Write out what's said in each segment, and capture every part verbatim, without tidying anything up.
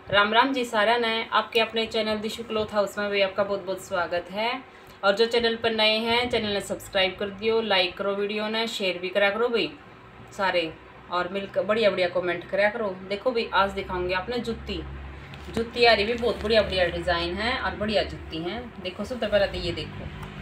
राम राम जी सारा नए आपके अपने चैनल दिशु क्लॉथ हाउस में भी आपका बहुत बहुत स्वागत है। और जो चैनल पर नए हैं चैनल ने सब्सक्राइब कर दियो, लाइक करो वीडियो ने, शेयर भी करा करो भाई सारे, और मिलकर बढ़िया बढ़िया कमेंट करा करो। देखो भाई आज दिखाऊंगी आपने जुत्ती जुत्ती आ रही भी बहुत बढ़िया बढ़िया डिज़ाइन है और बढ़िया जुत्ती हैं। देखो सबसे पहले तो ये देखो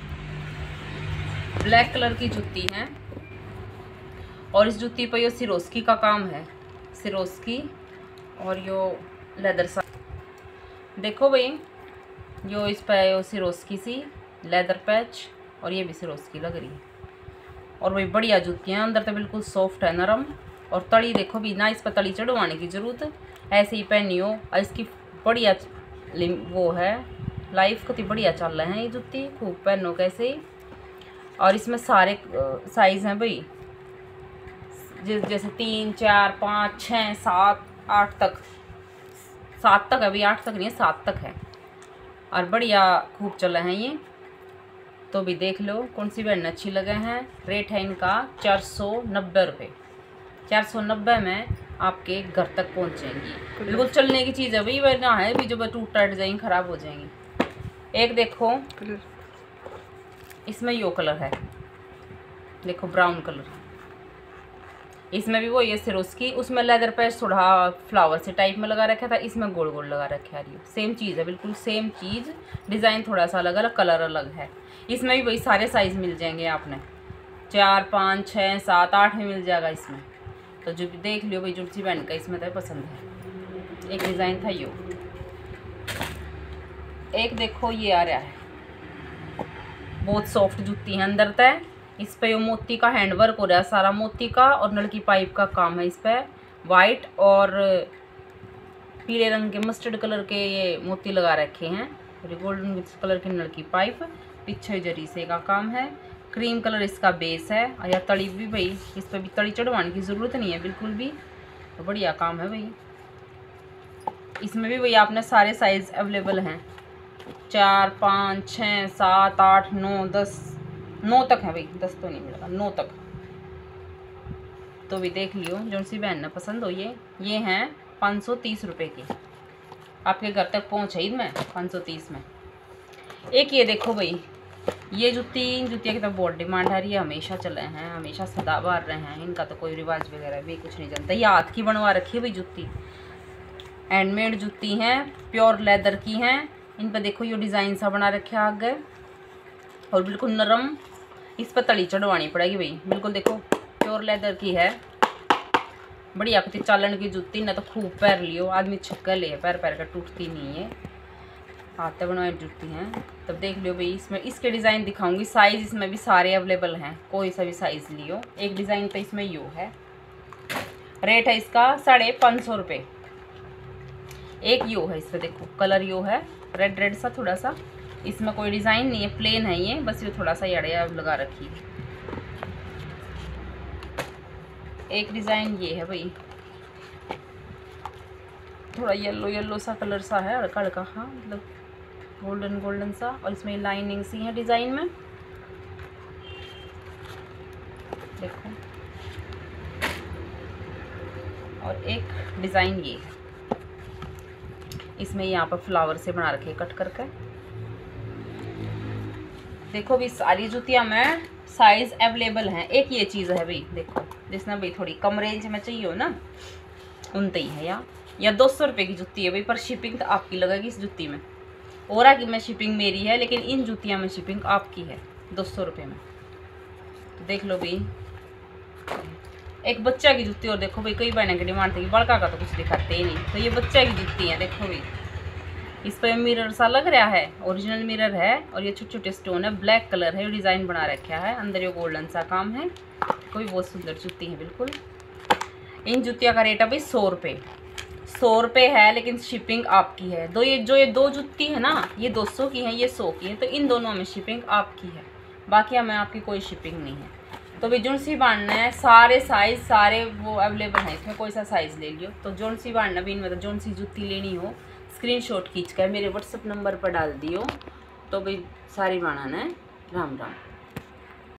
ब्लैक कलर की जुत्ती है और इस जुत्ती पर यो सिरोस्की का काम है, सिरोस्की और यो लेदर सा। देखो भाई यो इस पर यो सिरोस्की सी लेदर पैच और ये भी सिरोस्की लग रही है। और भाई बढ़िया जुत्तियाँ अंदर तो बिल्कुल सॉफ्ट है, नरम। और तली देखो भी ना, इस पर तली चढ़वाने की ज़रूरत, ऐसे ही पहनी हो। और इसकी बढ़िया वो है लाइफ कति बढ़िया चल रहे हैं ये जुत्ती, खूब पहनो कैसे ही। और इसमें सारे साइज़ हैं भाई, जैसे तीन चार पाँच छः सात आठ तक, सात तक है अभी, आठ तक नहीं है सात तक है। और बढ़िया खूब चले हैं ये, तो भी देख लो कौन सी बैंड अच्छी लगे हैं। रेट है इनका चार सौ नब्बे रुपये, चार सौ नब्बे में आपके घर तक पहुंचेंगी। बिल्कुल चलने की चीज़ है भाई, वह ना है भी जो टूट टट जाएंगी ख़राब हो जाएंगी। एक देखो इसमें यो कलर है, देखो ब्राउन कलर, इसमें भी वो ये सिरोस्की, उसमें लेदर पैच थोड़ा फ्लावर से टाइप में लगा रखा था, इसमें गोल गोल लगा रखा है। ये सेम चीज़ है, बिल्कुल सेम चीज़, डिज़ाइन थोड़ा सा अलग अलग, कलर अलग है। इसमें भी वही सारे साइज़ मिल जाएंगे आपने, चार पाँच छः सात आठ में मिल जाएगा इसमें। तो जो भी देख लियो भाई जुर्सी बैंड का इसमें तो पसंद है। एक डिज़ाइन था यो, एक देखो ये आ रहा है, बहुत सॉफ्ट जुत्ती है अंदर तय। इस पे यो मोती का हैंडवर्क हो रहा है, सारा मोती का और नलकी पाइप का काम है। इस पे वाइट और पीले रंग के मस्टर्ड कलर के ये मोती लगा रखे हैं, गोल्डन कलर की नलकी पाइप, पीछे जरी से का काम है। क्रीम कलर इसका बेस है। और यह तड़ी भी भाई, इस पर भी तड़ी चढ़वाने की ज़रूरत नहीं है बिल्कुल भी, तो बढ़िया काम है भाई। इसमें भी भाई आपने सारे साइज़ अवेलेबल हैं, चार पाँच छः सात आठ नौ दस, नौ तक है भाई, दस तो नहीं मिलेगा, नौ तक। तो भी देख लियो जो सी बहन ने पसंद हो। ये ये हैं पाँच सौ तीस रुपये की, आपके घर तक पहुँचे इनमें पाँच सौ तीस में। एक ये देखो भाई, ये जुत्ती, इन जुतिया की तो बहुत डिमांड है, ये हमेशा चले हैं, हमेशा सदाबहार रहे हैं, इनका तो कोई रिवाज वगैरह भी कुछ नहीं जानता। ये हाथ की बनवा रखी है भाई जुत्ती, हैंडमेड जुत्ती हैं, प्योर लेदर की हैं। इन पर देखो ये डिज़ाइन सा बना रखे आगे और बिल्कुल नरम, इस पर तली चढ़वानी पड़ेगी भाई। बिल्कुल देखो प्योर लेदर की है, बढ़िया कति चालन की जुत्ती, ना तो खूब पैर लियो, आदमी छक्का ले, पैर पैर का टूटती नहीं है, हाथ बनवाई जुत्ती हैं। तब देख लियो भाई, इसमें इसके डिज़ाइन दिखाऊंगी, साइज़ इसमें भी सारे अवेलेबल हैं, कोई सा भी साइज़ लियो। एक डिज़ाइन तो इसमें यो है, रेट है इसका साढ़े पाँच सौ रुपये। एक यो है, इस पर देखो कलर यो है, रेड रेड सा थोड़ा सा, इसमें कोई डिज़ाइन नहीं है, प्लेन है ये, बस ये थोड़ा सा यड़िया लगा रखी है। एक डिज़ाइन ये है भाई, थोड़ा येलो येलो सा कलर सा है, हल्का हल्का, हाँ मतलब गोल्डन गोल्डन सा, और इसमें लाइनिंग सी है डिज़ाइन में, देखो। और एक डिज़ाइन ये है, इसमें यहाँ पर फ्लावर से बना रखे कट करके। देखो भी सारी जुतियाँ में साइज़ अवेलेबल हैं। एक ये चीज़ है भाई, देखो जिसने भाई थोड़ी कम रेंज में चाहिए हो ना, उनते ही है या या दो सौ रुपये की जुत्ती है भाई, पर शिपिंग तो आपकी लगेगी इस जुत्ती में। ओरा की में शिपिंग मेरी है, लेकिन इन जुतियाँ में शिपिंग आपकी है दो सौ रुपये में। तो देख लो भाई, एक बच्चा की जुत्ती और देखो भाई, कई बहने की डिमांड थी, बड़का का तो कुछ दिखाते ही नहीं, तो ये बच्चा की जुत्ती है। देखो भाई इस पर मिरर सा लग रहा है, ओरिजिनल मिरर है, और ये छोटे छोटे स्टोन है, ब्लैक कलर है, डिज़ाइन बना रखा है, अंदर ये गोल्डन सा काम है। कोई बहुत सुंदर जुत्ती है बिल्कुल। इन जुतिया का रेट है भाई सौ रुपये, सौ रुपये है, लेकिन शिपिंग आपकी है। दो ये जो ये दो जुत्ती है ना, ये दो सौ की है, ये सौ की है, तो इन दोनों में शिपिंग आपकी है, बाकी हमें आपकी कोई शिपिंग नहीं है। तो भी जोन सी बांधना है, सारे साइज़ सारे वो अवेलेबल हैं, इसमें कोई सा साइज़ ले लियो। तो जोन सी बांधना भी, मतलब जोन सी जुत्ती लेनी हो, स्क्रीनशॉट खींच कर मेरे व्हाट्सएप नंबर पर डाल दियो, तो भाई सारी बनाना है। राम राम।